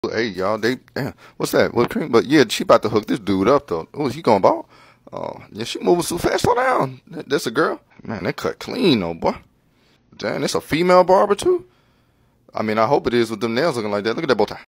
Hey, y'all, damn, what's that? What cream? But yeah, she about to hook this dude up though. Oh, he going ball? Oh, yeah, she moving so fast. Slow down. That's a girl. Man, that cut clean though, boy. Damn, that's a female barber too. I mean, I hope it is with them nails looking like that. Look at that bow tie.